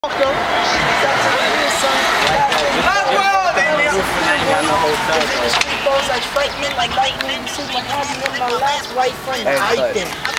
Like lightning, super happy with my last white friend. I think.